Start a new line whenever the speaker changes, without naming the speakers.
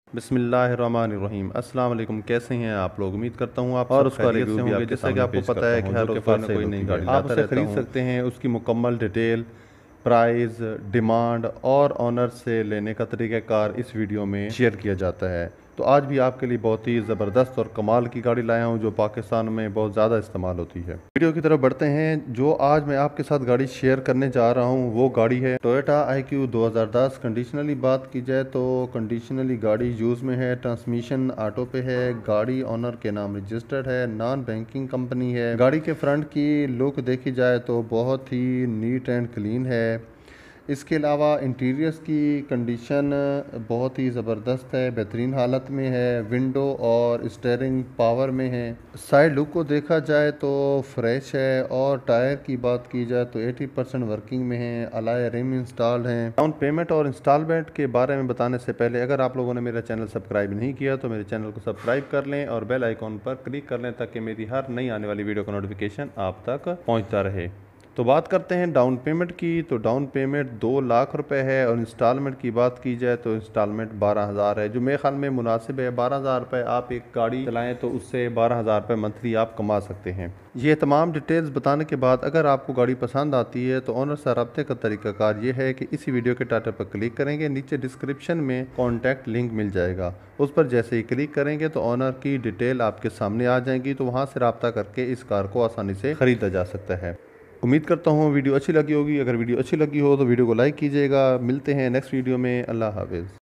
बिस्मिल्लाहिर्रहमानिर्रहीम। अस्सलाम वालेकुम। कैसे हैं आप लोग? उम्मीद करता हूँ आप और उसका रिव्यू भी आपके जैसा कि आपको पता है कि हर रोज़ कोई ना कोई नई गाड़ी आप उसे खरीद सकते हैं। उसकी मुकम्मल डिटेल, प्राइस, डिमांड और ऑनर से लेने का तरीक़ाकार इस वीडियो में शेयर किया जाता है। तो आज भी आपके लिए बहुत ही ज़बरदस्त और कमाल की गाड़ी लाया हूँ जो पाकिस्तान में बहुत ज़्यादा इस्तेमाल होती है। वीडियो की तरफ बढ़ते हैं। जो आज मैं आपके साथ गाड़ी शेयर करने जा रहा हूँ वो गाड़ी है टोयोटा IQ 2010। कंडीशनली बात की जाए तो कंडीशनली गाड़ी यूज़ में है, ट्रांसमिशन ऑटो पे है, गाड़ी ऑनर के नाम रजिस्टर्ड है, नॉन बैंकिंग कंपनी है। गाड़ी के फ्रंट की लुक देखी जाए तो बहुत ही नीट एंड क्लीन है। इसके अलावा इंटीरियर्स की कंडीशन बहुत ही ज़बरदस्त है, बेहतरीन हालत में है। विंडो और स्टीयरिंग पावर में है। साइड लुक को देखा जाए तो फ्रेश है और टायर की बात की जाए तो 80% वर्किंग में है। अलॉय रिम इंस्टॉल्ड हैं। डाउन पेमेंट और इंस्टॉलमेंट के बारे में बताने से पहले अगर आप लोगों ने मेरा चैनल सब्सक्राइब नहीं किया तो मेरे चैनल को सब्सक्राइब कर लें और बेल आइकॉन पर क्लिक कर लें ताकि मेरी हर नई आने वाली वीडियो का नोटिफिकेशन आप तक पहुँचता रहे। तो बात करते हैं डाउन पेमेंट की। तो डाउन पेमेंट 2 लाख रुपए है और इंस्टॉलमेंट की बात की जाए तो इंस्टॉलमेंट 12,000 है, जो मेरे ख्याल में मुनासिब है। 12,000 रुपये आप एक गाड़ी चलाएं तो उससे 12,000 रुपये मंथली आप कमा सकते हैं। ये तमाम डिटेल्स बताने के बाद अगर आपको गाड़ी पसंद आती है तो ऑनर से रब्ते का तरीक़ाकार ये है कि इसी वीडियो के टाइटल पर क्लिक करेंगे, नीचे डिस्क्रिप्शन में कॉन्टैक्ट लिंक मिल जाएगा। उस पर जैसे ही क्लिक करेंगे तो ऑनर की डिटेल आपके सामने आ जाएंगी, तो वहाँ से रब्ता करके इस कार को आसानी से ख़रीदा जा सकता है। उम्मीद करता हूँ वीडियो अच्छी लगी होगी। अगर वीडियो अच्छी लगी हो तो वीडियो को लाइक कीजिएगा। मिलते हैं नेक्स्ट वीडियो में। अल्लाह हाफ़िज़।